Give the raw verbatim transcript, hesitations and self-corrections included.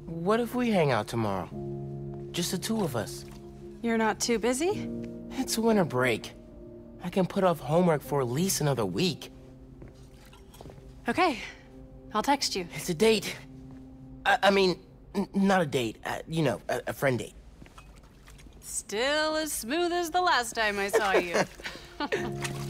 What if we hang out tomorrow? Just the two of us. You're not too busy? It's winter break. I can put off homework for at least another week. Okay. I'll text you. It's a date. I, I mean, n not a date. Uh, you know, a, a friend date. Still as smooth as the last time I saw you.